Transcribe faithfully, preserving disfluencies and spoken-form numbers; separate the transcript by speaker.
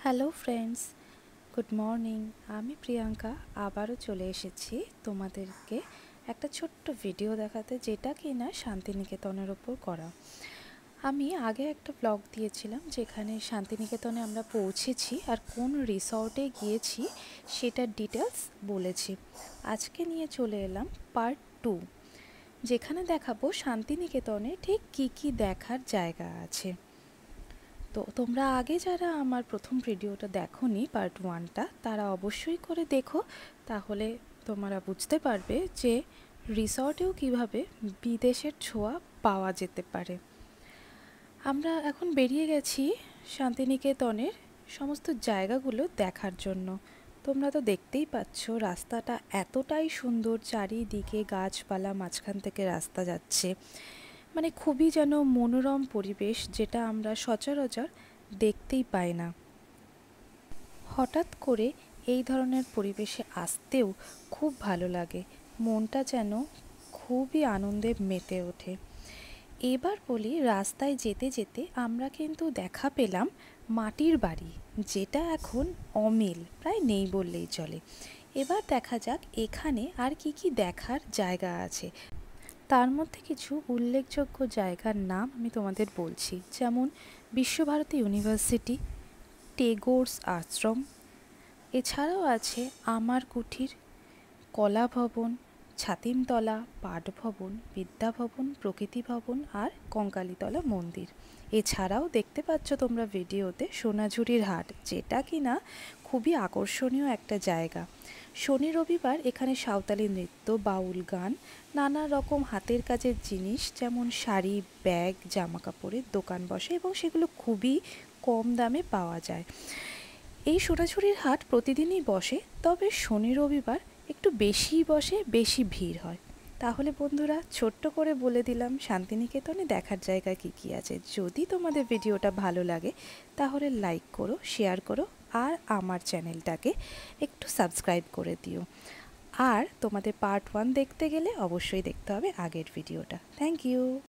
Speaker 1: Hello friends, good morning. আমি প্রিয়াঙ্কা আবারও চলে এসেছি তোমাদেরকে একটা ছোট্ট ভিডিও দেখাতে, যেটা কি না শান্তিনিকেতনের ওপর করা। আমি আগে একটা ব্লগ দিয়েছিলাম যেখানে শান্তিনিকেতনে আমরা পৌঁছেছি আর কোন রিসর্টে গিয়েছি সেটার ডিটেলস বলেছি। আজকে নিয়ে চলে এলাম পার্ট টু, যেখানে দেখাবো শান্তিনিকেতনে ঠিক কী কী দেখার জায়গা আছে। তো তোমরা আগে যারা আমার প্রথম ভিডিওটা দেখোনি পার্ট ওয়ানটা, তারা অবশ্যই করে দেখো, তাহলে তোমরা বুঝতে পারবে যে রিসর্টেও কিভাবে বিদেশের ছোঁয়া পাওয়া যেতে পারে। আমরা এখন বেরিয়ে গেছি শান্তিনিকেতনের সমস্ত জায়গাগুলো দেখার জন্য। তোমরা তো দেখতেই পাচ্ছ রাস্তাটা এতটাই সুন্দর, চারিদিকে গাছপালা, মাঝখান থেকে রাস্তা যাচ্ছে, মানে খুবই যেন মনোরম পরিবেশ, যেটা আমরা সচরাচর দেখতেই পাই না। হঠাৎ করে এই ধরনের পরিবেশে আসতেও খুব ভালো লাগে, মনটা যেন খুবই আনন্দে মেতে ওঠে। এবার বলি, রাস্তায় যেতে যেতে আমরা কিন্তু দেখা পেলাম মাটির বাড়ি, যেটা এখন অমিল, প্রায় নেই বললেই চলে। এবার দেখা যাক এখানে আর কি কি দেখার জায়গা আছে। তার মধ্যে কিছু উল্লেখযোগ্য জায়গার নাম আমি তোমাদের বলছি, যেমন বিশ্বভারতী ইউনিভার্সিটি, টেগোরস আশ্রম, এছাড়াও আছে আমার কুঠির, কলা ভবন, ছাতিমতলা, পাঠভবন, বিদ্যাভবন, প্রকৃতি ভবন আর কঙ্কালীতলা মন্দির। এছাড়াও দেখতে পাচ্ছ তোমরা ভিডিওতে সোনাঝুরির হাট, যেটা কিনা খুবই আকর্ষণীয় একটা জায়গা। শনি রবিবার এখানে সাঁওতালি নৃত্য, বাউল গান, নানা রকম হাতের কাজের জিনিস যেমন শাড়ি, ব্যাগ, জামা কাপড়ের দোকান বসে এবং সেগুলো খুবই কম দামে পাওয়া যায়। এই সোনাঝুরির হাট প্রতিদিনই বসে, তবে শনি রবিবার একটু বেশিই বসে, বেশি ভিড় হয়। তাহলে বন্ধুরা, ছোট্ট করে বলে দিলাম শান্তিনিকেতনে দেখার জায়গা কী কী আছে। যদি তোমাদের ভিডিওটা ভালো লাগে তাহলে লাইক করো, শেয়ার করো আর আমার চ্যানেলটাকে একটু সাবস্ক্রাইব করে দিও। আর তোমাদের পার্ট ওয়ান দেখতে গেলে অবশ্যই দেখতে হবে আগের ভিডিওটা। Thank you.